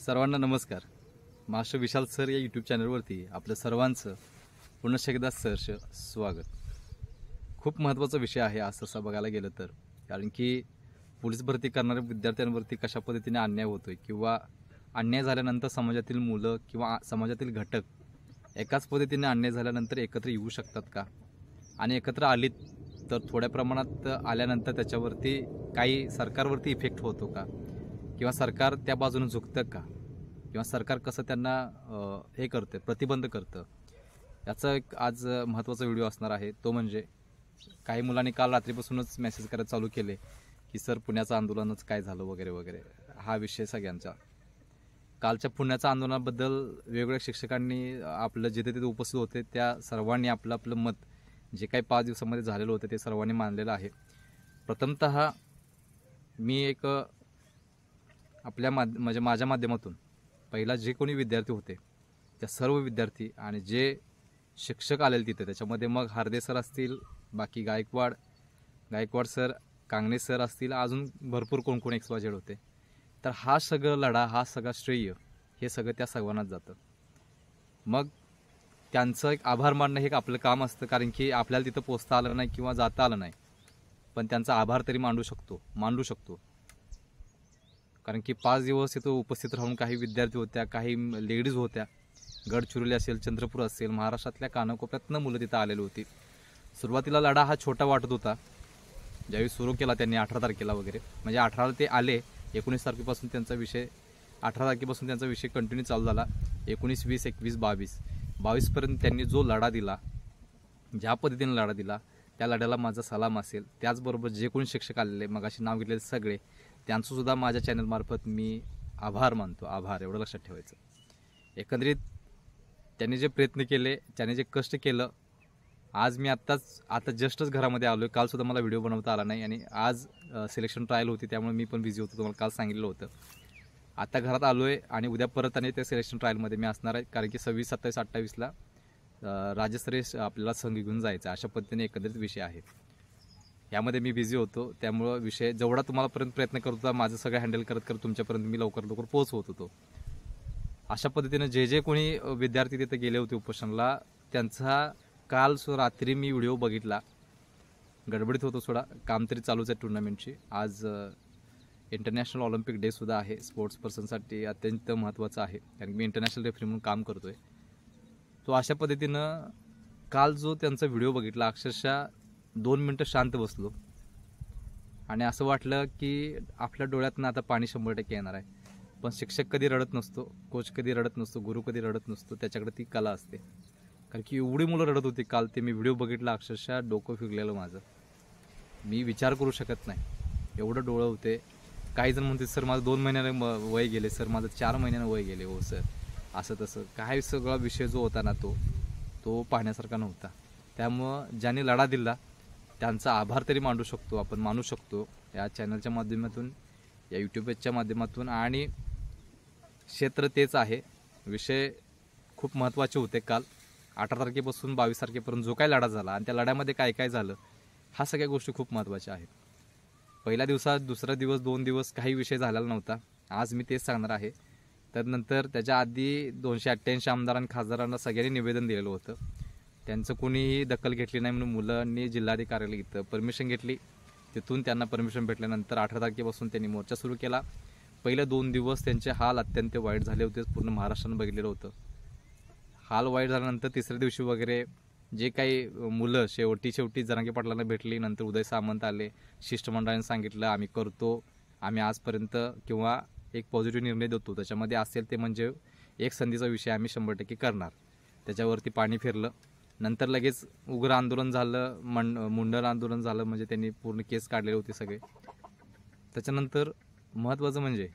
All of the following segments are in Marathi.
सर्वांना नमस्कार. मास्टर विशाल सर या यूट्यूब चॅनलवरती आपलं सर्वांचं पुन्हा एकदा सहर्ष स्वागत. खूप महत्त्वाचा विषय आहे आज तसा बघायला गेलं तर, कारण की पोलीस भरती करणाऱ्या विद्यार्थ्यांवरती कशा पद्धतीने अन्याय होतोय किंवा अन्याय झाल्यानंतर समाजातील मुलं किंवा समाजातील घटक एकाच पद्धतीने अन्याय झाल्यानंतर एकत्र येऊ शकतात का, आणि एकत्र आलीत तर थोड्या प्रमाणात आल्यानंतर त्याच्यावरती काही सरकारवरती इफेक्ट होतो का, किंवा सरकार त्या बाजूने झुकतं का, किंवा सरकार कसं त्यांना हे करतं, प्रतिबंध करतं, याचा एक आज महत्त्वाचा व्हिडिओ असणार आहे. तो म्हणजे काही मुलांनी काल रात्रीपासूनच मेसेज करायला चालू केले की सर पुण्याचं आंदोलनच काय झालं वगैरे वगैरे. हा विषय सगळ्यांचा. कालच्या पुण्याच्या आंदोलनाबद्दल वेगवेगळ्या शिक्षकांनी आपलं जिथे तिथे उपस्थित होते त्या सर्वांनी आपलं आपलं मत जे काही 5 दिवसामध्ये झालेलं होतं ते सर्वांनी मानलेलं आहे. प्रथमतः मी एक आपल्या म्हणजे माझ्या माध्यमातून पहिला जे कोणी विद्यार्थी होते त्या सर्व विद्यार्थी आणि जे शिक्षक आलेले तिथे, त्याच्यामध्ये मग हार्दे सर असतील, बाकी गायकवाड सर, कांगणे सर असतील, अजून भरपूर कोण कोण XYZ होते. तर हा सगळं लढा, हा सगळा श्रेय हे सगळं त्या सर्वांनाच जातं. मग त्यांचं एक आभार मानणं हे आपलं काम असतं, कारण की आपल्याला तिथं पोचता आलं नाही किंवा जाता आलं नाही, पण त्यांचा आभार तरी मांडू शकतो. कारण की 5 दिवस इथं उपस्थित राहून काही विद्यार्थी होत्या, काही लेडीज होत्या, गडचिरोली असेल, चंद्रपूर असेल, महाराष्ट्रातल्या कानाकोपऱ्यातनं मुलं तिथं आलेली होती. सुरुवातीला लढा हा छोटा वाटत होता. ज्यावेळी सुरू केला त्यांनी 18 तारखेला वगैरे, म्हणजे 18ला ते आले, 19 तारखेपासून त्यांचा विषय 18 तारखेपासून त्यांचा विषय कंटिन्यू चालू झाला. 19, 20, 21, 22पर्यंत त्यांनी जो लढा दिला, ज्या पद्धतीने लढा दिला, त्या लढ्याला माझा सलाम असेल. त्याचबरोबर जे कोणी शिक्षक आलेले, मगाशी नाव घेतलेले सगळे, त्यांचंसुद्धा माझ्या चॅनलमार्फत मी आभार मानतो. आभार एवढं लक्षात ठेवायचं. एकंदरीत त्यांनी जे प्रयत्न केले, त्याने जे कष्ट केलं, आज मी आता जस्टच घरामध्ये आलो आहे. कालसुद्धा मला व्हिडिओ बनवता आला नाही, आणि आज सिलेक्शन ट्रायल होती त्यामुळे मी पण बिझी होतो, तुम्हाला काल सांगितलं होतं. आता घरात आलो आहे आणि उद्या परत आणि त्या सिलेक्शन ट्रायलमध्ये मी असणार आहे, कारण की 26, 27, 28ला राज्यस्तरीय आपल्याला संघ घेऊन जायचं, अशा पद्धतीने एकंदरीत विषय आहे. यामध्ये मी बिझी होतो, त्यामुळं विषय जेवढा तुम्हालापर्यंत प्रयत्न करत होता, माझं सगळं हँडल करत तुमच्यापर्यंत मी लवकर पोहोचवत होतो. अशा पद्धतीनं जे कोणी विद्यार्थी तिथे गेले होते उपोषणाला, त्यांचा काल रात्री मी व्हिडिओ बघितला. गडबडीत होतो थोडा, काम तरी चालूच आहे टुर्नामेंटची. आज इंटरनॅशनल ऑलिम्पिक डे सुद्धा आहे. स्पोर्ट्स पर्सनसाठी अत्यंत महत्त्वाचं आहे, कारण मी इंटरनॅशनल रेफरी म्हणून काम करतो आहे. तो अशा पद्धतीनं काल जो त्यांचा व्हिडिओ बघितला, अक्षरशः 2 मिनटं शांत बसलो आणि असं वाटलं की आपल्या डोळ्यातनं आता पाणी 100% येणार आहे. पण शिक्षक कधी रडत नसतो, कोच कधी रडत नसतो, गुरु कधी रडत नसतो, त्याच्याकडे ती कला असते. कारण की एवढी मुलं रडत होती काल, ते मी व्हिडिओ बघितला, अक्षरशः डोकं फिरलेलं माझं. मी विचार करू शकत नाही, एवढं डोळं होते. काही जण म्हणते सर माझं 2 महिन्यानं वय गेले, सर माझं 4 महिन्यानं वय गेले. हो सर, असं तसं काय सगळा विषय जो होता ना तो पाहण्यासारखा नव्हता. त्यामुळं ज्यांनी लढा दिला त्यांचा आभार तरी मानू शकतो या चॅनलच्या माध्यमातून, या यूट्यूबच्या माध्यमातून. आणि क्षेत्र तेच आहे. विषय खूप महत्त्वाचे होते काल. 18 तारखेपासून 22 तारखेपर्यंत जो काय लढा झाला आणि त्या लढ्यामध्ये काय काय झालं, ह्या सगळ्या गोष्टी खूप महत्त्वाच्या आहेत. पहिल्या दिवसात, दुसरा दिवस, 2 दिवस काही विषय झालेला नव्हता. आज मी तेच सांगणार आहे. तर नंतर त्याच्या आधी 288 आमदार आणि खासदारांना सगळ्यांनी निवेदन दिलेलं होतं. त्यांचं कोणीही दखल घेतली नाही, म्हणून मुलांनी जिल्हाधिकाऱ्याला इथं परमिशन घेतली. तिथून त्यांना परमिशन भेटल्यानंतर 18 तारखेपासून त्यांनी मोर्चा सुरू केला. पहिले 2 दिवस त्यांचे हाल अत्यंत वाईट झाले होते, पूर्ण महाराष्ट्रानं बघितलेलं होतं. हाल वाईट झाल्यानंतर तिसऱ्या दिवशी वगैरे जे काही मुलं शेवटी जरांगे पाटलांना भेटली. नंतर उदय सामंत आले, शिष्टमंडळाने सांगितलं आम्ही करतो, आम्ही आजपर्यंत किंवा एक पॉझिटिव्ह निर्णय देतो, त्याच्यामध्ये असेल ते म्हणजे एक संधीचा विषय आम्ही 100% करणार. त्याच्यावरती पाणी फिरलं. नंतर लगेच उग्र आंदोलन झालं, मुंडन आंदोलन झालं, म्हणजे त्यांनी पूर्ण केस काढलेले होते सगळे. त्याच्यानंतर महत्त्वाचं म्हणजे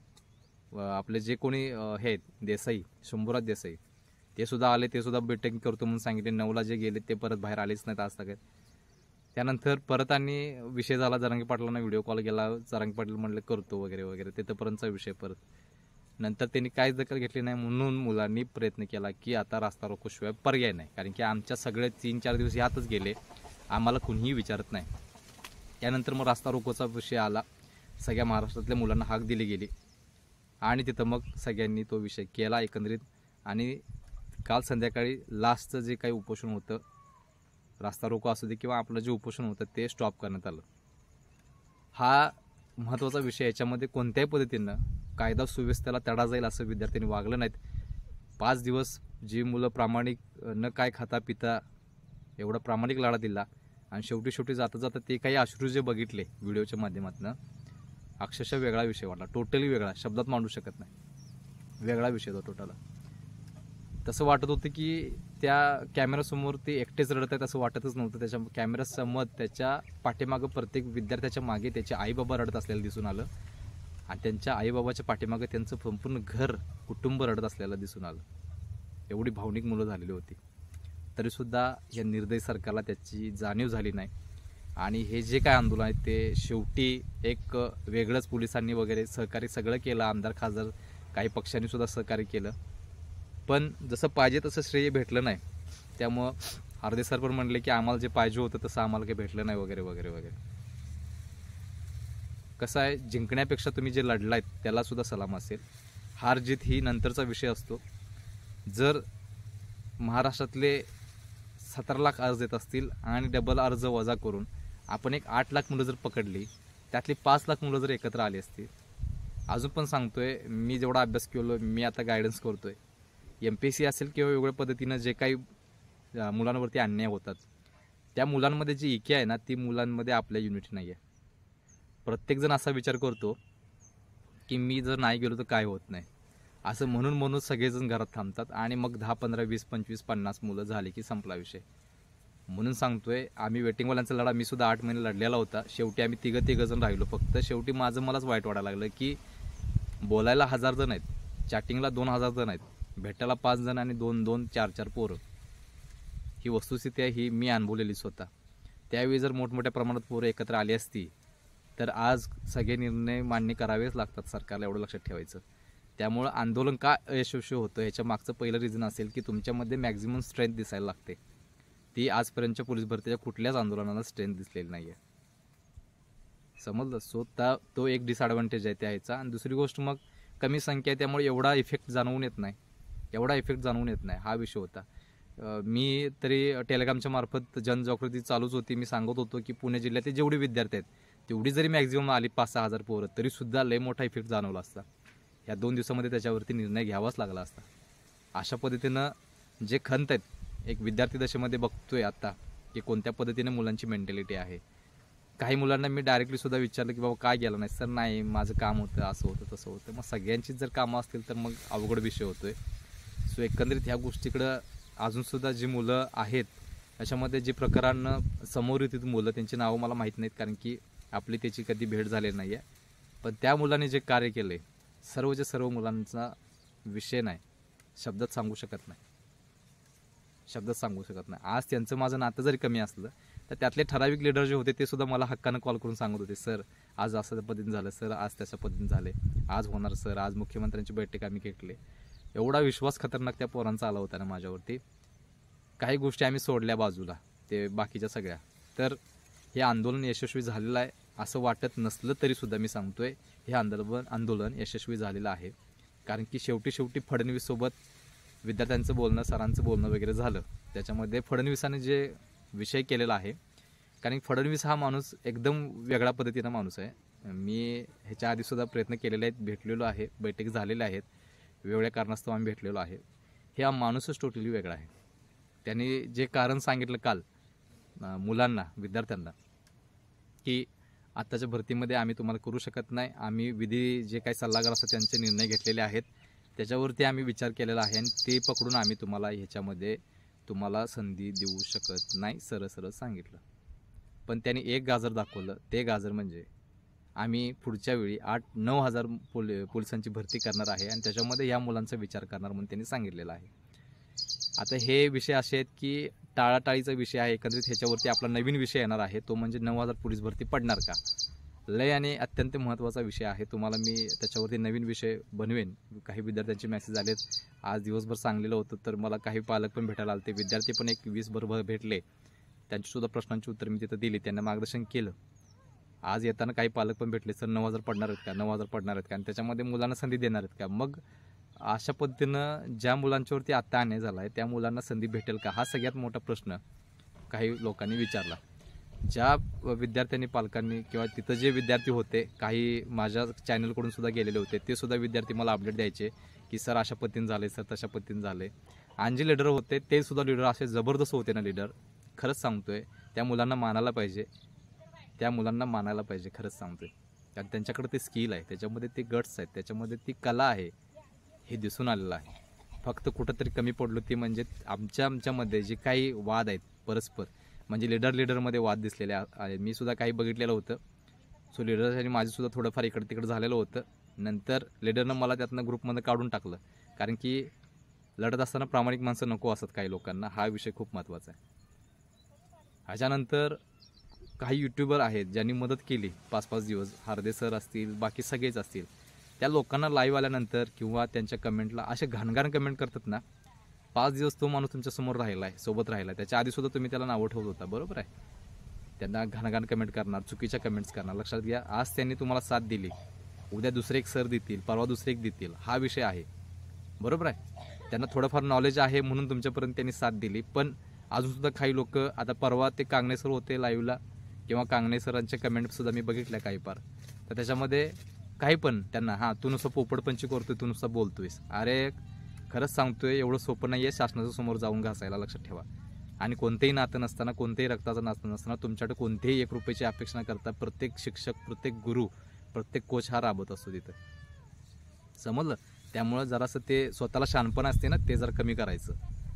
आपले जे कोणी हे देसाई, शंभूराज देसाई, ते सुद्धा आले. ते सुद्धा बैठक करतो म्हणून सांगितले. 9ला जे गेले ते परत बाहेर आलेच नाहीत आज तक. त्यानंतर परत आणि विषय झाला, जरांगे पाटलांना व्हिडिओ कॉल केला, जरांगे पाटील म्हणले करतो वगैरे वगैरे, तिथंपर्यंतचा विषय परत. नंतर त्यांनी काहीच दखल घेतली नाही, म्हणून मुलांनी प्रयत्न केला की आता रास्ता रोकोशिवाय पर्याय नाही, कारण की आमच्या सगळे 3-4 दिवस यातच गेले, आम्हाला कुणीही विचारत नाही. त्यानंतर मग रास्ता रोकोचा विषय आला. सगळ्या महाराष्ट्रातल्या मुलांना हाक दिली गेली. आणि तिथं मग सगळ्यांनी तो विषय केला एकंदरीत. आणि काल संध्याकाळी लास्टचं जे काही उपोषण होतं, रास्ता रोको असू दे किंवा आपलं जे उपोषण होतं ते स्टॉप करण्यात आलं. हा महत्त्वाचा विषय. याच्यामध्ये कोणत्याही पद्धतीनं कायदा सुव्यवस्थेला तडा जाईल असं विद्यार्थ्यांनी वागलं नाहीत. 5 दिवस जी मुलं प्रामाणिक न काय खाता पिता एवढा प्रामाणिक लढा दिला आणि शेवटी जाता जाता ते काही अश्रू जे बघितले व्हिडिओच्या माध्यमातून, अक्षरशः वेगळा विषय वाटला. टोटली वेगळा, शब्दात मांडू शकत नाही. वेगळा विषय तो टोटल. तसं वाटत होतं की त्या कॅमेऱ्यासमोर ते एकटेच रडत आहेत असं वाटतच नव्हतं. त्याच्या कॅमेऱ्यासमोर त्याच्या पाठीमागं प्रत्येक विद्यार्थ्याच्या मागे त्याचे आईबाबा रडत असलेलं दिसून आलं आणि त्यांच्या आईबाबाच्या पाठीमागं त्यांचं संपूर्ण घर कुटुंब रडत असलेलं दिसून आलं. एवढी भावनिक मुलं झालेली होती. तरीसुद्धा या निर्दयी सरकारला त्याची जाणीव झाली नाही. आणि हे जे काय आंदोलन आहे ते शेवटी एक वेगळंच पोलिसांनी वगैरे सहकार्य सगळं केलं. आमदार खासदार काही पक्षांनी सुद्धा सहकार्य केलं, पण जसं पाहिजे तसं श्रेय भेटलं नाही. त्यामुळं हार्दे सर पण म्हणले की आम्हाला जे पाहिजे होतं तसं आम्हाला काही भेटलं नाही वगैरे वगैरे वगैरे. कसं आहे, जिंकण्यापेक्षा तुम्ही जे लढलायत त्याला सुद्धा सलाम असेल. हार जीत ही नंतरचा विषय असतो. जर महाराष्ट्रातले 17 लाख अर्ज येत असतील आणि डबल अर्ज वजा करून आपण एक 8 लाख मुलं जर पकडली, त्यातली 5 लाख मुलं जर एकत्र आली असतील. अजून पण सांगतोय, मी जेवढा अभ्यास केलो, मी आता गायडन्स करतोय. MPSC असेल किंवा वेगवेगळ्या पद्धतीनं जे काही मुलांवरती अन्याय होतात, त्या मुलांमध्ये जी इके आहे ना, ती मुलांमध्ये आपल्या युनिटी नाही आहे. प्रत्येकजण असा विचार करतो की मी जर नाही गेलो तर काय होत नाही, असं म्हणून सगळेजण घरात थांबतात आणि मग 10, 15, 20, 25, 50 मुलं झाली की संपला विषय. म्हणून सांगतोय, आम्ही वेटिंगवाल्यांचा लढा मी सुद्धा 8 महिने लढलेला होता. शेवटी आम्ही तिघं जण राहिलो. फक्त शेवटी मलाच वाईट वाटायला लागलं की बोलायला 1000 जण आहेत, चॅटिंगला 2000 जण आहेत, भेटायला 5 जण आणि 2-2, 4-4 पोरं. ही वस्तुस्थिती आहे, ही मी अनुभवलेली स्वतः. त्यावेळी जर मोठमोठ्या प्रमाणात पोरं एकत्र आली असती तर आज सगळे निर्णय मान्य करावेच लागतात सरकारला, एवढं लक्षात ठेवायचं. त्यामुळं आंदोलन का अयशस्वी होतं ह्याच्या मागचं पहिलं रिझन असेल की तुमच्यामध्ये मॅक्झिमम स्ट्रेंथ दिसायला लागते. ती आजपर्यंतच्या पोलीस भरतीच्या कुठल्याच आंदोलनाला स्ट्रेंथ दिसलेली नाही आहे. समजलं? सो तो एक डिसएडव्हान्टेज आहे त्याचा. आणि दुसरी गोष्ट, मग कमी संख्या आहे त्यामुळे एवढा इफेक्ट जाणवून येत नाही. हा विषय होता. मी तरी टेलिग्रामच्या मार्फत जनजागृती चालूच होती. मी सांगत होतो की पुणे जिल्ह्यातील जेवढे विद्यार्थी आहेत तेवढी जरी मॅक्झिमम आली 5-6 हजार पोरं, तरीसुद्धा लय मोठा इफेक्ट जाणवला असता. या 2 दिवसामध्ये त्याच्यावरती निर्णय घ्यावाच लागला असता. अशा पद्धतीनं जे खंत आहेत, एक विद्यार्थी दशेमध्ये बघतोय आता की कोणत्या पद्धतीने मुलांची मेंटॅलिटी आहे. काही मुलांना मी डायरेक्टली सुद्धा विचारलं की बाबा काय गेलं नाही? सर नाही, माझं काम होतं, असं होतं तसं होतं. मग सगळ्यांचीच जर कामं असतील तर मग अवघड विषय होतोय. सो एकंदरीत ह्या गोष्टीकडं अजूनसुद्धा जी मुलं आहेत त्याच्यामध्ये जे प्रकारानं समोर येतील मुलं, त्यांची नावं मला माहीत नाहीत कारण की आपली त्याची कधी भेट झालेली नाही आहे. पण त्या मुलांनी जे कार्य केलं आहे, सर्वच्या सर्व मुलांचा विषय नाही, शब्दात सांगू शकत नाही. आज त्यांचं माझं नातं जरी कमी असलं तर त्यातले ठराविक लीडर जे होते ते सुद्धा मला हक्कानं कॉल करून सांगत होते, सर आज असं पद्धतीने झालं, सर आज त्याच्या पद्धतीने झाले, आज होणार सर, आज मुख्यमंत्र्यांची बैठक आम्ही घेतली. एवढा विश्वास खतरनाक त्या पोरांचा आला होता ना माझ्यावरती. काही गोष्टी आम्ही सोडल्या बाजूला, ते बाकीच्या सगळ्या. तर हे आंदोलन यशस्वी झालेलं आहे असं वाटत नसलं तरीसुद्धा मी सांगतोय, हे आंदोलन यशस्वी झालेलं आहे. कारण की शेवटी फडणवीससोबत विद्यार्थ्यांचं बोलणं, सरांचं बोलणं वगैरे झालं. त्याच्यामध्ये फडणवीसाने जे विषय केलेला आहे, कारण फडणवीस हा माणूस एकदम वेगळ्या पद्धतीचा माणूस आहे. मी ह्याच्या आधीसुद्धा प्रयत्न केलेले आहेत, भेटलेलो आहे, बैठक झालेल्या आहेत, वेगवेगळ्या कारणास्तव आम्ही भेटलेलो आहे. हे हा माणूसच टोटली वेगळा आहे. त्यांनी जे कारण सांगितलं काल मुलांना, विद्यार्थ्यांना, की आत्ताच्या भरतीमध्ये आम्ही तुम्हाला करू शकत नाही, आम्ही विधी जे काही सल्लागार असतात त्यांचे निर्णय घेतलेले आहेत, त्याच्यावरती आम्ही विचार केलेला आहे आणि ते पकडून आम्ही तुम्हाला ह्याच्यामध्ये तुम्हाला संधी देऊ शकत नाही, सरळ सांगितलं. पण त्यांनी एक गाजर दाखवलं. ते गाजर म्हणजे आम्ही पुढच्या वेळी 8-9 हजार पोलिसांची भरती करणार आहे आणि त्याच्यामध्ये या मुलांचा विचार करणार म्हणून त्यांनी सांगितलेलं आहे. आता हे विषय असे आहेत की टाळाटाळीचा विषय आहे. एकंदरीत ह्याच्यावरती आपला नवीन विषय येणार आहे, तो म्हणजे 9000 पोलीस भरती पडणार का, लय आणि अत्यंत महत्त्वाचा विषय आहे. तुम्हाला मी त्याच्यावरती नवीन विषय बनवेन. काही विद्यार्थ्यांचे मेसेज आलेत, आज दिवसभर सांगलेलं होतं तर मला काही पालक पण भेटायला आले, विद्यार्थी पण एक 20 भेटले. त्यांचीसुद्धा प्रश्नांची उत्तर मी तिथं दिली, त्यांना मार्गदर्शन केलं. आज येताना काही पालक पण भेटले, सर 9,000 पडणार आहेत का, 9,000 पडणार आहेत का, आणि त्याच्यामध्ये मुलांना संधी देणार आहेत का. मग अशा पद्धतीनं ज्या मुलांच्यावरती आत्ता अन्याय झाला आहे त्या मुलांना संधी भेटेल का, हा सगळ्यात मोठा प्रश्न काही लोकांनी विचारला. ज्या विद्यार्थ्यांनी पालकांनी किंवा तिथं जे विद्यार्थी होते, काही माझ्या चॅनलकडून सुद्धा गेलेले होते, ते सुद्धा विद्यार्थी मला अपडेट द्यायचे की सर अशा पद्धतीने झाले, सर तशा पद्धतीने झाले. आणि जे लीडर होते ते सुद्धा लीडर असे जबरदस्त होते ना लीडर, खरंच सांगतोय त्या मुलांना मानायला पाहिजे, त्या मुलांना मानायला पाहिजे, खरंच सांगतोय. कारण त्यांच्याकडे ते स्किल आहे, त्याच्यामध्ये ते गट्स आहेत, त्याच्यामध्ये ती कला आहे, हे दिसून आलेलं आहे. फक्त कुठंतरी कमी पडलो ती म्हणजे आमच्यामध्ये जे काही वाद आहेत परस्पर, म्हणजे लीडरमध्ये वाद दिसलेले आहे. मी सुद्धा काही बघितलेलं होतं. सो लीडर आणि माझं सुद्धा थोडंफार इकडं तिकडं झालेलं होतं. नंतर लीडरनं मला त्यातनं ग्रुपमध्ये काढून टाकलं, कारण की लढत असताना प्रामाणिक माणसं नको असतात काही लोकांना. हा विषय खूप महत्त्वाचा आहे. ह्याच्यानंतर काही यूट्यूबर आहेत ज्यांनी मदत केली 5-5 दिवस, हार्दे सर असतील, बाकी सगळेच असतील, त्या लोकांना लाईव्ह आल्यानंतर किंवा त्यांच्या कमेंटला असे घाणघाण कमेंट करतात ना. 5 दिवस तो माणूस तुमच्यासमोर राहिला आहे, सोबत राहिला आहे, त्याच्या आधीसुद्धा तुम्ही त्याला नावं ठेवत होता, बरोबर आहे. त्यांना घाणघाण कमेंट करणार, चुकीच्या कमेंट्स करणार. लक्षात घ्या, आज त्यांनी तुम्हाला साथ दिली, उद्या दुसरे एक सर देतील, परवा दुसरे एक देतील, हा विषय आहे, बरोबर आहे. त्यांना थोडंफार नॉलेज आहे म्हणून तुमच्यापर्यंत त्यांनी साथ दिली. पण अजूनसुद्धा काही लोक, आता परवा ते कांगणे सर होते लाईव्हला, किंवा कांगणे सरांच्या कमेंटसुद्धा मी बघितल्या काही पार, तर त्याच्यामध्ये काही पण त्यांना, हां तू नुसतं पोपटपंची करतोय, तू नुसतं बोलतोयस. अरे खरंच सांगतोय, एवढं सोपं नाही आहे शासनाच्या समोर जाऊन घासायला, लक्षात ठेवा. आणि कोणतेही नातं नसताना, कोणतेही रक्ताचं नातं नसताना तुमच्याकडे कोणतेही 1 रुपयाची अपेक्षा न करता प्रत्येक शिक्षक, प्रत्येक गुरु, प्रत्येक कोच हा राबत असतो तिथं, समजलं. त्यामुळं जरासं ते स्वतःला शहाणपण असते ना, ते जरा कमी करायचं.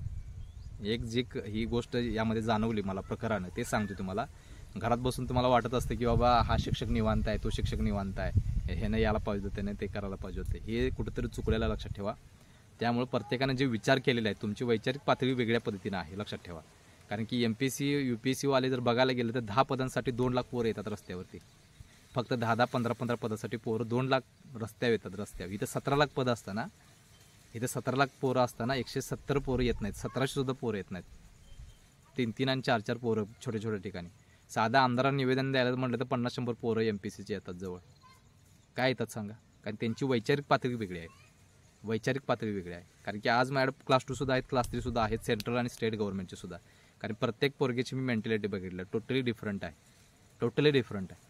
ही गोष्ट यामध्ये जाणवली मला प्रकारानं, ते सांगतो तुम्हाला. घरात बसून तुम्हाला वाटत असतं की बाबा हा शिक्षक निवांत आहे, तो शिक्षक निवांत आहे, ह्यानं यायला पाहिजे होतं, त्याने ते करायला पाहिजे होते, हे कुठंतरी चुकलेलं लक्षात ठेवा. त्यामुळे प्रत्येकाने जे विचार केलेले आहेत, तुमची वैचारिक पातळी वेगळ्या पद्धतीनं आहे, लक्षात ठेवा. कारण की MPSC UPSC वाले जर बघायला गेलं तर 10 पदांसाठी 2 लाख पोरं येतात रस्त्यावरती. फक्त 10-10, 15-15 पदासाठी पोरं 2 लाख रस्त्यावर येतात. रस्त्यावर इथं 17 लाख पदं असताना, इथं 17 लाख पोरं असताना 170 पोरं येत नाहीत, 1700 सुद्धा पोरं येत नाहीत. 3-3 आणि 4-4 पोरं छोट्या छोट्या ठिकाणी. साधा आमदारांना निवेदन द्यायला म्हटलं तर 50-100 पोरं MPSCचे येतात जवळ. काय येतात सांगा? कारण त्यांची वैचारिक पातळी वेगळी आहे, वैचारिक पातळी वेगळी आहे. कारण की आज माझ्याकडे क्लास 2 सुद्धा आहेत, क्लास 3 सुद्धा आहेत, सेंट्रल आणि स्टेट गव्हर्नमेंटचे सुद्धा. कारण प्रत्येक पोरगीची मी मेंटॅलिटी बघितलं, टोटली डिफरंट आहे, टोटली डिफरंट आहे,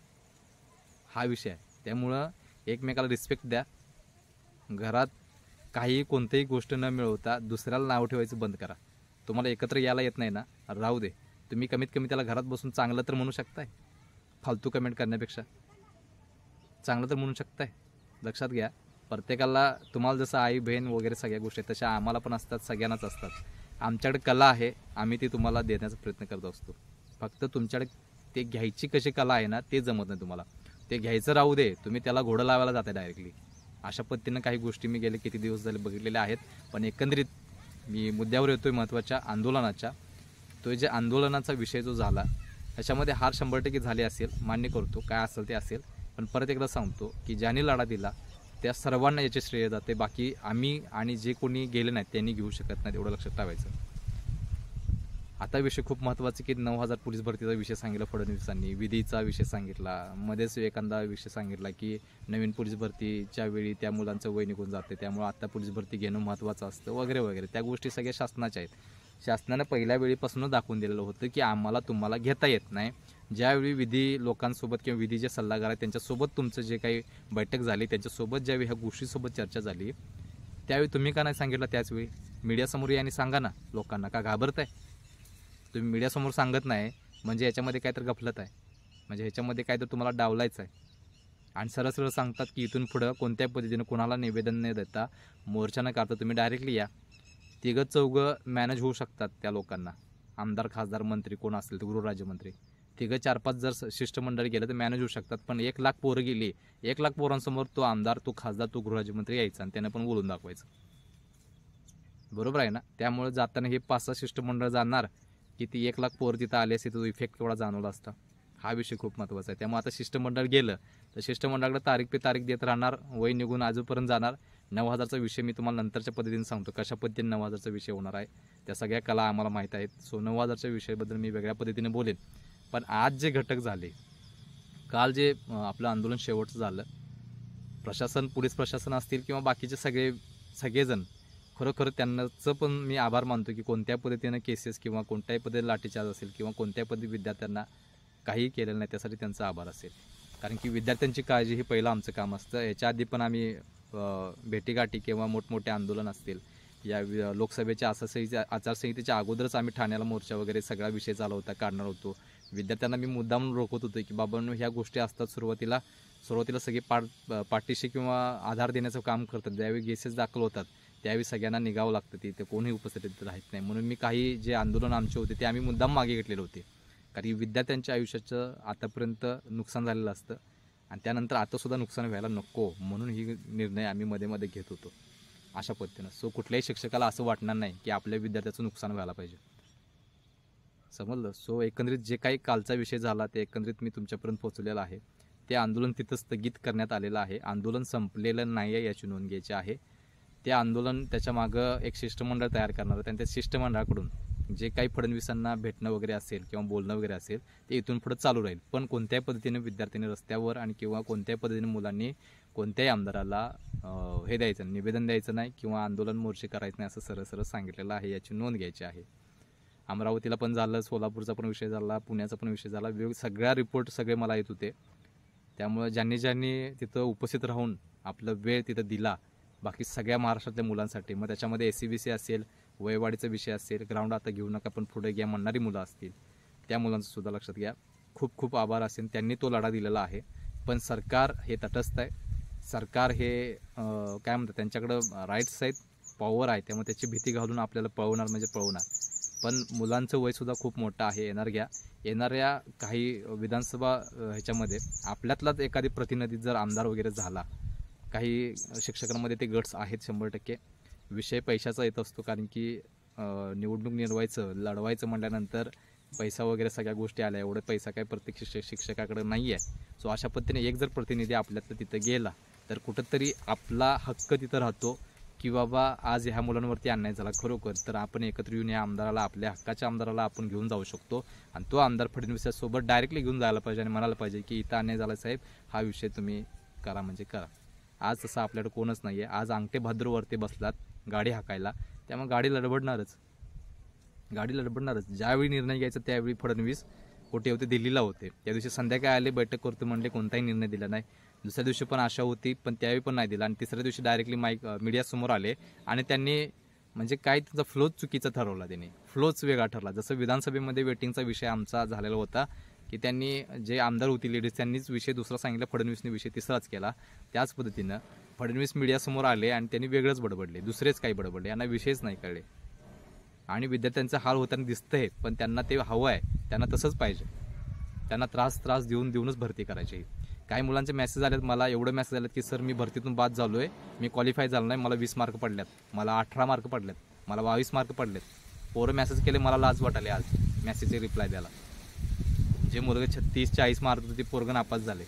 हा विषय आहे. त्यामुळं एकमेकाला रिस्पेक्ट द्या. घरात काही कोणतीही गोष्ट न मिळवता दुसऱ्याला नाव ठेवायचं बंद करा. तुम्हाला एकत्र यायला येत नाही ना, राहू दे. तुम्ही कमीत कमी त्याला घरात बसून चांगलं तर म्हणू शकताय, फालतू कमेंट करण्यापेक्षा चांगलं तर म्हणू शकताय. लक्षात घ्या, प्रत्येकाला, तुम्हाला जसं आई बहीण वगैरे सगळ्या गोष्टी आहेत तशा आम्हाला पण असतात, सगळ्यांनाच असतात. आमच्याकडे कला आहे, आम्ही ती तुम्हाला देण्याचा प्रयत्न करत असतो. फक्त तुमच्याकडे ते घ्यायची कशी कला आहे ना, ते जमत नाही तुम्हाला. ते घ्यायचं राहू दे, तुम्ही त्याला घोडं लावायला जाताय डायरेक्टली. अशा पद्धतीनं काही गोष्टी मी गेले किती दिवस झाले बघितलेल्या आहेत. पण एकंदरीत मी मुद्द्यावर येतोय महत्त्वाच्या आंदोलनाच्या. तो जे आंदोलनाचा विषय जो झाला त्याच्यामध्ये हार 100% झाले असेल, मान्य करतो, काय असेल ते असेल. पण परत एकदा सांगतो की ज्यांनी लढा दिला त्या सर्वांना याचे श्रेय जाते. बाकी आम्ही आणि जे कोणी गेले नाहीत त्यांनी घेऊ शकत नाहीत, एवढं लक्षात ठेवायचं. आता विषय खूप महत्त्वाचा की 9,000 पोलीस भरतीचा विषय सांगितला फडणवीसांनी, विधीचा विषय सांगितला, मध्येच एखादा विषय सांगितला की नवीन पोलीस भरतीच्या वेळी त्या मुलांचं वय निघून जाते, त्यामुळे आत्ता पोलीस भरती घेणं महत्त्वाचं असतं वगैरे वगैरे. त्या गोष्टी सगळ्या शासनाच्या आहेत. शासनानं पहिल्या वेळीपासून दाखवून दिलेलं होतं की आम्हाला तुम्हाला घेता येत नाही. ज्यावेळी विधी लोकांसोबत किंवा विधी जे सल्लागार आहेत त्यांच्यासोबत तुमचं जे काही बैठक झाली, त्यांच्यासोबत ज्यावेळी ह्या गोष्टीसोबत चर्चा झाली, त्यावेळी तुम्ही का नाही सांगितलं? त्याचवेळी मीडियासमोर यांनी सांगा ना लोकांना, का घाबरताय तुम्ही? मीडियासमोर सांगत नाही म्हणजे याच्यामध्ये काय तर गफलत आहे, म्हणजे ह्याच्यामध्ये काय तर तुम्हाला डावलायचं आहे. आणि सरळ सरळ सांगतात की इथून पुढं कोणत्या पद्धतीनं कोणाला निवेदन न देता, मोर्चा न काढता तुम्ही डायरेक्टली या. 3-4 मॅनेज होऊ शकतात त्या लोकांना, आमदार, खासदार, मंत्री कोण असेल ते, गृहराज्यमंत्री, 3-4-5 जर शिष्टमंडळ गेलं तर मॅनेज होऊ शकतात. पण 1 लाख पोरं गेली, 1 लाख पोरांसमोर तो आमदार, तो खासदार, तो गृहराज्यमंत्री यायचा आणि त्यानं पण बोलून दाखवायचं, बरोबर आहे ना? त्यामुळे जाताना हे 5-6 शिष्टमंडळ जाणार की ती 1 लाख पोरं तिथं आले असते, तो इफेक्ट केवढा जाणवला असता. हा विषय खूप महत्त्वाचा आहे. त्यामुळे आता शिष्टमंडळ गेलं तर शिष्टमंडळाकडे तारीख पे तारीख देत राहणार, वय निघून आजूपर्यंत जाणार. 9,000चा विषय मी तुम्हाला नंतरच्या पद्धतीने सांगतो, कशा पद्धतीने 9,000चा विषय होणार आहे. त्या सगळ्या कला आम्हाला माहीत आहेत. सो 9,000च्या विषयाबद्दल मी वेगळ्या पद्धतीने बोलेन. पण आज जे घटक झाले काल जे आपलं आंदोलन शेवटचं झालं, प्रशासन, पोलीस प्रशासन असतील किंवा बाकीचे सगळेजण खरोखर त्यांचं पण मी आभार मानतो की कोणत्या पद्धतीनं केसेस किंवा कोणत्याही पद्धतीने लाठीचार्ज असेल किंवा कोणत्याही पद्धती विद्यार्थ्यांना काहीही केलेलं नाही, त्यासाठी त्यांचा आभार असेल. कारण की विद्यार्थ्यांची काळजी ही पहिलं आमचं काम असतं. याच्या आधी पण आम्ही भेटीगाठी किंवा मोठमोठे आंदोलन असतील, या लोकसभेच्या आचारसंहितेच्या अगोदरच आम्ही ठाण्याला मोर्चा वगैरे सगळा विषय चालू होता, काढणार होतो. विद्यार्थ्यांना मी मुद्दाम रोखत होतो की बाबांनो, ह्या गोष्टी असतात, सुरुवातीला सगळे पाठीशी किंवा आधार देण्याचं काम करतात. ज्यावेळी केसेस दाखल होतात त्यावेळी सगळ्यांना निघावं लागतं, तिथे कोणीही उपस्थित राहत नाही. म्हणून मी काही जे आंदोलन आमचे होते ते आम्ही मुद्दाम मागे घेतलेले होते. कारण की विद्यार्थ्यांच्या आयुष्याचं आतापर्यंत नुकसान झालेलं असतं आणि त्यानंतर आतासुद्धा नुकसान व्हायला नको, म्हणून ही निर्णय आम्ही मध्ये घेत होतो अशा पद्धतीनं. सो कुठल्याही शिक्षकाला असं वाटणार नाही की आपल्या विद्यार्थ्याचं नुकसान व्हायला पाहिजे, समजलं. सो एकंदरीत जे काही कालचा विषय झाला ते एकंदरीत मी तुमच्यापर्यंत पोहोचलेलं आहे. ते आंदोलन तिथं स्थगित करण्यात आलेलं आहे. आंदोलन संपलेलं नाही आहे याची नोंद घ्यायची आहे. ते आंदोलन त्याच्या मागं एक शिष्टमंडळ तयार करणार आहे आणि त्या शिष्टमंडळाकडून जे काही फडणवीसांना भेटणं वगैरे असेल किंवा बोलणं वगैरे असेल ते इथून पुढे चालू राहील. पण कोणत्याही पद्धतीने विद्यार्थ्यांनी रस्त्यावर आणि किंवा कोणत्याही पद्धतीने मुलांनी कोणत्याही आमदाराला हे द्यायचं, निवेदन द्यायचं नाही किंवा आंदोलन मोर्चे करायचं नाही असं सरळ सांगितलेलं आहे. याची नोंद घ्यायची आहे. अमरावतीला पण झालं, सोलापूरचा पण विषय झाला, पुण्याचा पण विषय झाला. सगळ्या रिपोर्ट सगळे मला येत होते. त्यामुळे ज्यांनी तिथं उपस्थित राहून आपलं वेळ तिथं दिला बाकी सगळ्या महाराष्ट्रातल्या मुलांसाठी, मग त्याच्यामध्ये SCBC असेल, वयवाढीचा विषय असेल, ग्राउंड आता घेऊ नका पण पुढे घ्या म्हणणारी मुलं असतील, त्या मुलांचं सुद्धा लक्षात घ्या. खूप खूप आभार असेल. त्यांनी तो लढा दिलेला आहे. पण सरकार हे तटस्थ आहे. सरकार हे काय म्हणतात, त्यांच्याकडं राईट्स आहेत, पॉवर आहे, त्यामुळे त्याची भीती घालून आपल्याला पळवणार म्हणजे पळवणार. पण मुलांचं वयसुद्धा खूप मोठं आहे. येणाऱ्या काही विधानसभा ह्याच्यामध्ये आपल्यातलाच एखादी प्रतिनिधी जर आमदार वगैरे झाला, काही शिक्षकांमध्ये ते गट्स आहेत 100%. विषय पैशाचा येत असतो, कारण की निवडणूक लढवायचं म्हटल्यानंतर पैसा वगैरे सगळ्या गोष्टी आल्या. एवढे पैसा काय प्रत्येक शिक्षकाकडे नाही आहे. सो अशा पद्धतीने एक जर प्रतिनिधी आपल्यातलं तिथं गेला तर कुठंतरी आपला हक्क तिथं राहतो की बाबा आज ह्या मुलांवरती अन्याय झाला खरोखर, तर आपण एकत्र येऊन या आमदाराला, आपल्या हक्काच्या आमदाराला आपण घेऊन जाऊ शकतो आणि तो आमदार फडणवीसासोबत डायरेक्टली घेऊन जायला पाहिजे आणि म्हणायला पाहिजे की इथं अन्याय झाला साहेब, हा विषय तुम्ही करा म्हणजे करा. आज तसं आपल्याकडे कोणच नाही आहे. आज अंगठे भद्रवरती बसलात गाडी हाकायला, त्यामुळे गाडी लडबडणारच. ज्यावेळी निर्णय घ्यायचा त्यावेळी फडणवीस कुठे होते, दिल्लीला होते. त्या दिवशी संध्याकाळी आले, बैठक करतो म्हणले, कोणताही निर्णय दिला नाही. दुसऱ्या दिवशी पण आशा होती पण त्यावेळी पण नाही दिला आणि तिसऱ्या दिवशी डायरेक्टली मीडियासमोर आले आणि त्यांनी म्हणजे काय त्यांचा फ्लोच चुकीचा ठरवला. त्यांनी फ्लोच वेगळा ठरला. जसं विधानसभेमध्ये वेटिंगचा विषय आमचा झालेला होता की त्यांनी जे आमदार होती लेडीज त्यांनीच विषय दुसरा सांगितला, फडणवीसने विषय तिसराच केला. त्याच पद्धतीनं फडणवीस मीडियासमोर आले आणि त्यांनी वेगळंच बडबडले, दुसरेच काही बडबडले, यांना विषयच नाही कळले. आणि विद्यार्थ्यांचा हाल होताना दिसतंय, पण त्यांना ते हवं आहे, त्यांना तसंच पाहिजे. त्यांना त्रास देऊनच भरती करायची. काही मुलांचे मेसेज आलेत मला, एवढे मेसेज आलेत की सर मी भरतीतून बाद झालो आहे, मी क्वालिफाय झालो नाही, मला 20 मार्क पडल्यात, मला 18 मार्क पडलेत, मला 22 मार्क पडलेत. पोरं मेसेज केले, मला लाज वाटाले आज मेसेजचे रिप्लाय द्यायला. जे मुलगे 36-40 मार्क होते ते पोरगं नापास झाले.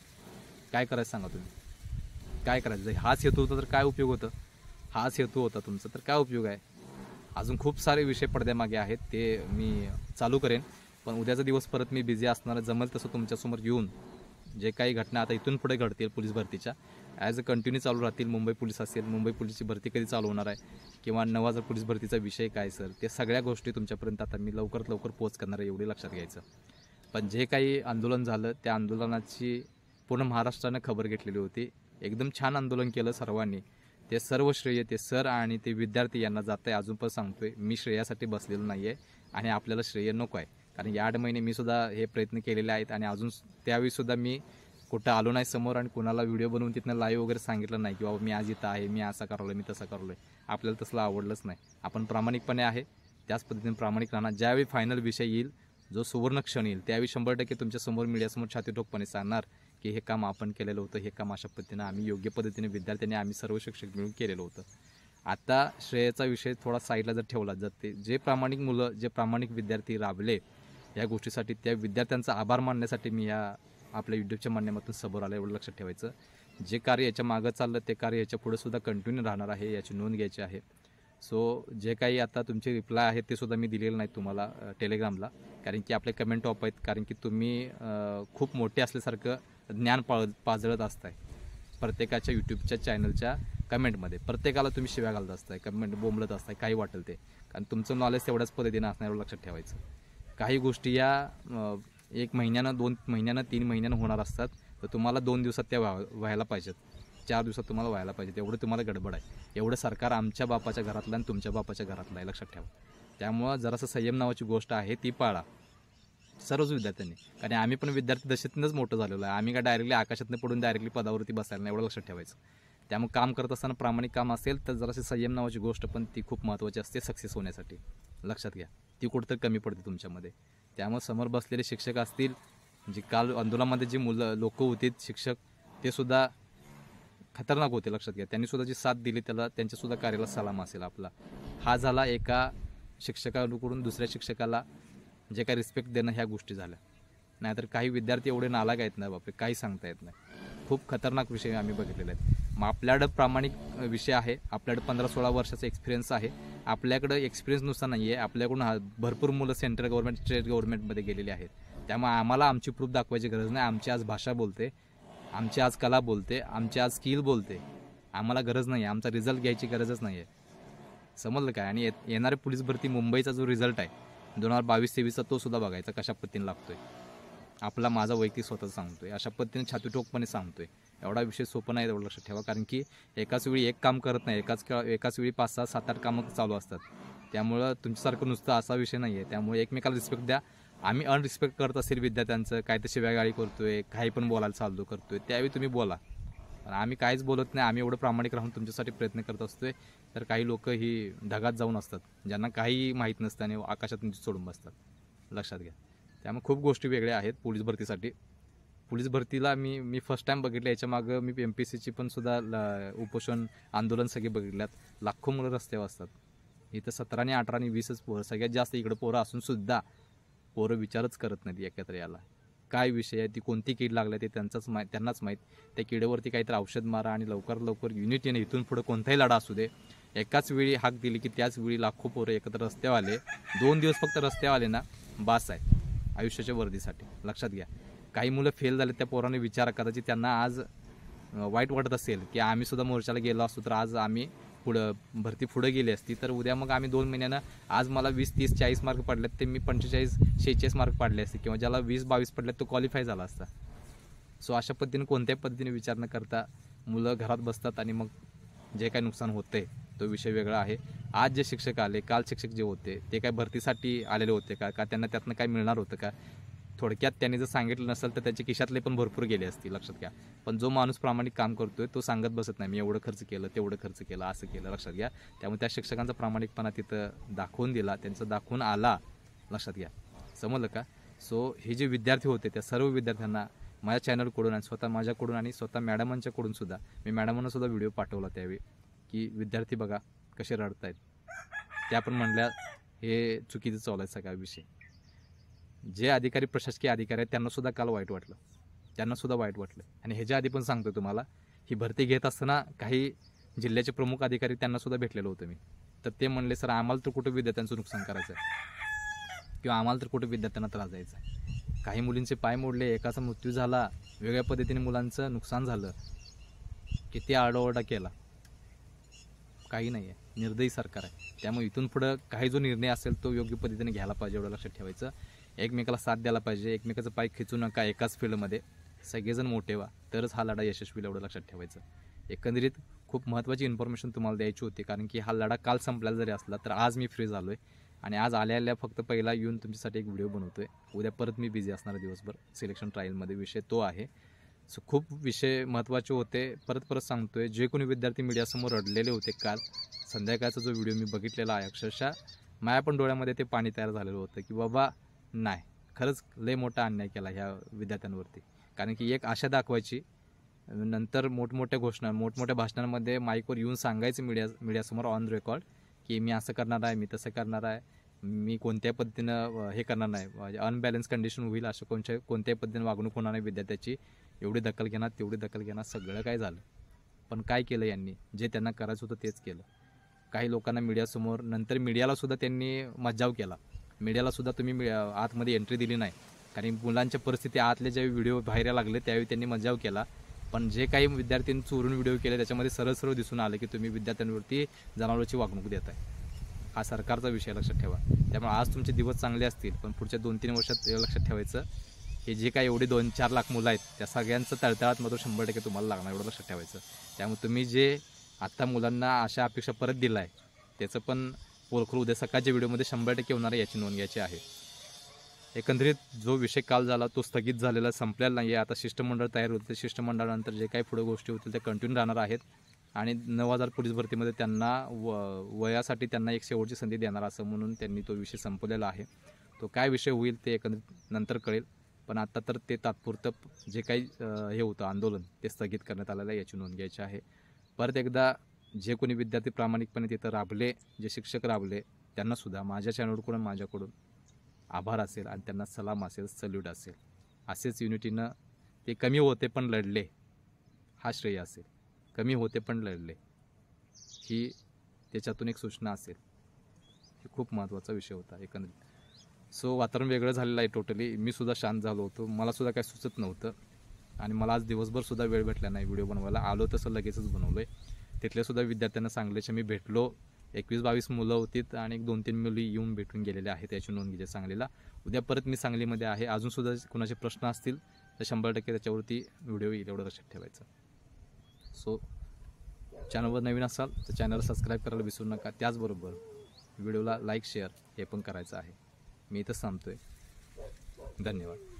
काय करायचं सांगा तुम्ही, काय करायचं? हाच हेतू होता तर काय उपयोग होतं? हाच हेतू होता तुमचा तर काय उपयोग आहे? अजून खूप सारे विषय पडद्यामागे आहेत, ते मी चालू करेन. पण उद्याचा दिवस परत मी बिझी असणार, जमेल तसं तुमच्यासमोर येऊन जे काही घटना आता इथून पुढे घडतील पोलीस भरतीच्या ॲज अ कंटिन्यू चालू राहतील. मुंबई पोलीस असेल, मुंबई पोलीसची भरती कधी चालू होणार आहे किंवा 9,000 पोलीस भरतीचा विषय काय सर, ते सगळ्या गोष्टी तुमच्यापर्यंत आता मी लवकरात लवकर पोच करणार आहे, एवढे लक्षात घ्यायचं. पण जे काही आंदोलन झालं त्या आंदोलनाची पूर्ण महाराष्ट्रानं खबर घेतलेली होती. एकदम छान आंदोलन केलं सर्वांनी. ते सर्व श्रेय ते सर आणि ते विद्यार्थी यांना जात आहे. अजून पण सांगतोय, मी श्रेयासाठी बसलेलो नाही आहे आणि आपल्याला श्रेय नको आहे. कारण 8 महिने मी सुद्धा हे प्रयत्न केलेले आहेत आणि अजून त्यावेळीसुद्धा मी कुठं आलो नाही समोर आणि कोणाला व्हिडिओ बनवून तिथनं लाईव्ह वगैरे सांगितलं नाही की बाबा मी आज इथं आहे, मी असं करलो आहे, मी तसं करलो आहे. आपल्याला तसलं आवडलंच नाही. आपण प्रामाणिकपणे आहे, त्याच पद्धतीने प्रामाणिक राहणार. ज्यावेळी फायनल विषय येईल, जो सुवर्ण क्षण येईल, त्यावेळी 100% तुमच्यासमोर मीडियासमोर छातीठोकपणे सांगणार की हे काम आपण केलेलं होतं, हे काम अशा पद्धतीनं आम्ही योग्य पद्धतीने विद्यार्थ्यांनी आम्ही सर्व शिक्षक मिळून केलेलं होतं. आता श्रेयाचा विषय थोडा साईडला जर ठेवला जाते, जे प्रामाणिक मुलं, जे प्रामाणिक विद्यार्थी राबले या गोष्टीसाठी, त्या विद्यार्थ्यांचा आभार मानण्यासाठी मी या आपल्या यूट्यूबच्या माध्यमातून समोर आलं, एवढं लक्षात ठेवायचं. जे कार्य याच्या मागं चाललं ते कार्य याच्या पुढे सुद्धा कंटिन्यू राहणार आहे, याची नोंद घ्यायची आहे. सो जे काही आता तुमचे रिप्लाय आहेत ते सुद्धा मी दिलेलं नाही तुम्हाला टेलिग्रामला, कारण की आपले कमेंट टॉप आहेत, कारण की तुम्ही खूप मोठे असल्यासारखं ज्ञान पाजळत असताय प्रत्येकाच्या यूट्यूबच्या चॅनलच्या कमेंटमध्ये. प्रत्येकाला तुम्ही शिव्या घालत असताय, कमेंट बोंबलत असताय, काही वाटेल ते, कारण तुमचं नॉलेज तेवढ्याच पद्धतीनं असण्यावर लक्षात ठेवायचं. काही गोष्टी या 1 महिन्यानं, 2 महिन्यानं, 3 महिन्यानं होणार असतात, तर तुम्हाला 2 दिवसात त्या व्हायला पाहिजेत, 4 दिवसात तुम्हाला व्हायला पाहिजेत, एवढं तुम्हाला गडबड आहे. एवढं सरकार आमच्या बापाच्या घरातलं आणि तुमच्या बापाच्या घरातलं आहे, लक्षात ठेवा. त्यामुळं जरासं संयम नावाची गोष्ट आहे ती पाळा सर्वच विद्यार्थ्यांनी, कारण आम्ही पण विद्यार्थी दशेतूनच मोठं झालेलो आहे. आम्ही काय डायरेक्टली आकाशातनं पडून डायरेक्टली पदावरती बसायला नाही, एवढं लक्षात ठेवायचं. त्यामुळे काम करत असताना प्रामाणिक काम असेल तर जराशी संयम नावाची गोष्ट पण ती खूप महत्त्वाची असते सक्सेस होण्यासाठी, लक्षात घ्या. ती कुठंतरी कमी पडते तुमच्यामध्ये. त्यामुळे समोर बसलेले शिक्षक असतील, जे काल आंदोलनामध्ये जी लोक होती शिक्षक, ते सुद्धा खतरनाक होते, लक्षात घ्या. त्यांनी सुद्धा जी साथ दिली त्याला, त्यांच्यासुद्धा कार्याला सलाम असेल आपला. हा झाला एका शिक्षकाकडून दुसऱ्या शिक्षकाला जे काही रिस्पेक्ट देणं, ह्या गोष्टी झाल्या. नाहीतर काही विद्यार्थी एवढे नालायक आहेत ना बापरे, काही सांगता येत नाही. खूप खतरनाक विषय आम्ही बघितलेले आहेत. मग आपल्याकडं प्रामाणिक विषय आहे, आपल्याकडं 15-16 वर्षाचा एक्सपिरियन्स आहे. आपल्याकडं एक्सपिरियन्सनुसार नाही आहे, आपल्याकडून भरपूर मुलं सेंट्रल गव्हर्नमेंट, स्टेट गव्हर्नमेंटमध्ये गेलेली आहेत. त्यामुळे आम्हाला आमची प्रूफ दाखवायची गरज नाही. आमची आज भाषा बोलते, आमची आज कला बोलते, आमची आज स्किल बोलते. आम्हाला गरज नाही आहे, आमचा रिझल्ट घ्यायची गरजच नाही आहे, समजलं काय. आणि येणारे पोलीस भरती मुंबईचा जो रिझल्ट आहे 2022-23चा, तो सुद्धा बघायचा कशा पद्धतीने लागतोय. आपला माझा वैयक्तिक स्वतः सांगतोय, अशा पद्धतीने छातीठोकपणे सांगतोय. एवढा विषय सोपं नाही, एवढं लक्षात ठेवा. कारण की एकाच वेळी एक काम करत नाही, एकाच वेळी 5-6, 7-8 कामं चालू असतात. त्यामुळं तुमच्यासारखं नुसतं असा विषय नाही आहे. त्यामुळे एकमेकाला रिस्पेक्ट द्या. आम्ही अनरिस्पेक्ट करत असेल विद्यार्थ्यांचं, काय तर शिव्यागाळी करतोय, काही पण बोलायला चालू करतोय, त्यावेळी तुम्ही बोला. आम्ही काहीच बोलत नाही. आम्ही एवढं प्रामाणिक राहून तुमच्यासाठी प्रयत्न करत असतोय. तर काही लोक ही ढगात जाऊन असतात, ज्यांना काही माहीत नसतं आणि आकाशात तुमची सोडून बसतात, लक्षात घ्या. त्यामुळे खूप गोष्टी वेगळ्या आहेत पोलीस भरतीसाठी. पोलीस भरतीला मी फर्स्ट टाईम बघितलं. याच्या मागं मी MPSCची पण सुद्धा उपोषण आंदोलन सगळे बघितल्यात. लाखो मुलं रस्त्यावर असतात. इथं 17 आणि 18 आणि 20च पोरं, सगळ्यात जास्त इकडं पोरं असूनसुद्धा पोरं विचारच करत नाहीत एकत्र यायला. काय विषय आहे, ती कोणती कीड लागली ते त्यांनाच माहीत. त्या किडेवरती काहीतरी औषध मारा आणि लवकर युनिट येणं. इथून पुढे कोणताही लढा असू दे, एकाच वेळी हाक दिली की त्याच वेळी लाखो पोरं एकत्र रस्त्यावर आले. 2 दिवस फक्त रस्त्यावर आले ना, बास आहे आयुष्याच्या वर्दीसाठी, लक्षात घ्या. काही मुलं फेल झाले, त्या पोरांनी विचार कदाचित त्यांना आज वाईट वाटत असेल की आम्ही सुद्धा मोर्चाला गेलो असतो तर आज आम्ही भरती पुढे गेली असती, तर उद्या मग आम्ही 2 महिन्यानं, आज मला 20, 30, 40 मार्क पडलेत, ते मी 45, 46 मार्क पाडले असते, किंवा ज्याला 20, 22 पडलेत तो क्वालिफाय झाला असता. सो अशा पद्धतीने कोणत्याही पद्धतीने विचार न करता मुलं घरात बसतात आणि मग जे काही नुकसान होतंय तो विषय वेगळा आहे. आज जे शिक्षक आले, काल शिक्षक जे होते ते काय भरतीसाठी आलेले होते का त्यांना त्यातनं काय मिळणार होतं का? थोडक्यात त्यांनी जर सांगितलं नसेल तर त्याचे खिशातले पण भरपूर गेले असतील, लक्षात घ्या. पण जो माणूस प्रामाणिक काम करतोय तो सांगत बसत नाही, मी एवढं खर्च केलं, तेवढं खर्च केलं, असं केलं, लक्षात घ्या. त्यामुळे त्या शिक्षकांचा प्रामाणिकपणा तिथं दाखवून दिला, त्यांचं दाखवून आला, लक्षात घ्या. समजलं का? सो हे जे विद्यार्थी होते त्या सर्व विद्यार्थ्यांना माझ्या चॅनलकडून आणि स्वतः माझ्याकडून आणि स्वतः मॅडमांच्याकडून सुद्धा, मी मॅडमांना सुद्धा व्हिडिओ पाठवला त्यावेळी की विद्यार्थी बघा कसे रडत आहेत. त्या पण म्हणल्या हे चुकीचं चालू आहे सगळा विषय. जे अधिकारी, प्रशासकीय अधिकारी आहेत त्यांनासुद्धा काल वाईट वाटलं, त्यांनासुद्धा वाईट वाटलं. आणि ह्याच्या आधी पण सांगतो तुम्हाला, ही भरती घेत असताना काही जिल्ह्याचे प्रमुख अधिकारी त्यांनासुद्धा भेटलेलो होतो मी. तर ते म्हणले सर आम्हाला तर कुठं विद्यार्थ्यांचं नुकसान करायचं आहे, किंवा आम्हाला तर कुठं विद्यार्थ्यांना त्रास द्यायचा आहे. काही मुलींचे पाय मोडले, एकाचा मृत्यू झाला, वेगळ्या पद्धतीने मुलांचं नुकसान झालं, किती आरडाओरडा केला, काही नाही आहे. निर्दयी सरकार आहे. त्यामुळे इथून पुढं काही जो निर्णय असेल तो योग्य पद्धतीने घ्यायला पाहिजे, एवढं लक्षात ठेवायचं. एकमेकाला साथ द्यायला पाहिजे, एकमेकाचं पाय खिचू नका. एकाच फील्डमध्ये सगळेजण मोठे व्हा, तरच हा लढा यशस्वी, एवढं लक्षात ठेवायचं. एकंदरीत खूप महत्त्वाची इन्फॉर्मेशन तुम्हाला द्यायची होती, कारण की हा लढा काल संपल्याला जरी असला तर आज मी फ्री झालो आहे आणि आज आल्या फक्त पहिला येऊन तुमच्यासाठी एक व्हिडिओ बनवतो आहे. उद्या परत मी बिझी असणार दिवसभर सिलेक्शन ट्रायलमध्ये, विषय तो आहे. सो खूप विषय महत्त्वाचे होते. परत सांगतोय, जे कोणी विद्यार्थी मीडियासमोर रडलेले होते काल संध्याकाळचा जो व्हिडिओ मी बघितलेला आहे, अक्षरशः माझ्या पण डोळ्यामध्ये ते पाणी तयार झालेलं होतं की बाबा नाही, खरंच लय मोठा अन्याय केला ह्या विद्यार्थ्यांवरती. कारण की एक आशा दाखवायची, नंतर मोठमोठ्या घोषणा, मोठमोठ्या भाषणांमध्ये माईकवर येऊन सांगायचं मीडियासमोर ऑन रेकॉर्ड की मी असं करणार आहे, मी तसं करणार आहे, मी कोणत्याही पद्धतीनं हे करणार नाही, अनबॅलन्स कंडिशन होईल, असं कोणत्याही पद्धतीने वागणूक होणार नाही विद्यार्थ्याची, एवढी दखल घेणार, तेवढी दखल घेणार, सगळं काय झालं. पण काय केलं यांनी? जे त्यांना करायचं होतं तेच केलं. काही लोकांना मीडियासमोर, नंतर मीडियालासुद्धा त्यांनी मज्जाव केला. मीडियालासुद्धा तुम्ही आतमध्ये एंट्री दिली नाही, कारण मुलांच्या परिस्थिती आतले ज्यावेळी व्हिडिओ बाहेर लागले त्यावेळी त्यांनी मज्जाव केला. पण जे काही विद्यार्थ्यांनी चोरून व्हिडिओ केले त्याच्यामध्ये सरळ दिसून आलं की तुम्ही विद्यार्थ्यांवरती जनावरांची वागणूक देत आहे. हा सरकारचा विषय लक्षात ठेवा. त्यामुळे आज तुमचे दिवस चांगले असतील, पण पुढच्या 2-3 वर्षात लक्षात ठेवायचं हे जे काही एवढे 2-4 लाख मुलं आहेत त्या सगळ्यांचं तळतळात मात्र 100% तुम्हाला लागणार, एवढं लक्षात ठेवायचं. त्यामुळे तुम्ही जे आत्ता मुलांना अशा अपेक्षा परत दिला आहे त्याचं पण पोलखोल उद्या सकाळच्या व्हिडिओमध्ये 100% होणार आहे, याची नोंद घ्यायची आहे. एकंदरीत जो विषय काल झाला तो स्थगित झालेला, संपलेला नाही आहे. आता शिष्टमंडळ तयार होते, शिष्टमंडळानंतर जे काही पुढे गोष्टी होतील त्या कंटिन्यू राहणार आहेत आणि 9,000 पोलीस भरतीमध्ये त्यांना वयासाठी त्यांना एक शेवटची संधी देणार असं म्हणून त्यांनी तो विषय संपवलेला आहे. तो काय विषय होईल ते एकंदरीत नंतर कळेल, पण आता तर ते तात्पुरतं जे काही हे होतं आंदोलन ते स्थगित करण्यात आलेलं आहे, याची नोंद घ्यायची आहे. परत एकदा जे कोणी विद्यार्थी प्रामाणिकपणे तिथं राबले, जे शिक्षक राबले, त्यांनासुद्धा माझ्या चॅनलकडून माझ्याकडून आभार असेल आणि त्यांना सलाम असेल, सल्यूट असेल. असेच युनिटीनं ते कमी होते पण लढले हा श्रेय असेल. कमी होते पण लढले ही त्याच्यातून एक सूचना असेल. हे खूप महत्त्वाचा विषय होता एकंदरीत. सो वातावरण वेगळं झालेलं आहे टोटली. मी सुद्धा शांत झालो होतो, मला सुद्धा काही सुचत नव्हतं आणि मला आज दिवसभरसुद्धा वेळ भेटला नाही व्हिडिओ बनवायला. आलो तसं लगेचच बनवलं आहे. तिथलेसुद्धा विद्यार्थ्यांना सांगल्याचे मी भेटलो. 21-22 मुलं होती आणि 2-3 मुली येऊन भेटून गेलेल्या आहेत, याची नोंद घ्यायची सांगलीला. उद्या परत मी सांगलीमध्ये आहे. अजूनसुद्धा कुणाचे प्रश्न असतील तर 100% त्याच्यावरती व्हिडिओ येईल, एवढं लक्षात ठेवायचं. सो चॅनलवर नवीन असाल तर चॅनल सबस्क्राईब करायला विसरू नका. त्याचबरोबर व्हिडिओला लाईक शेअर हे पण करायचं आहे. मी इथंच थांबतोय. धन्यवाद.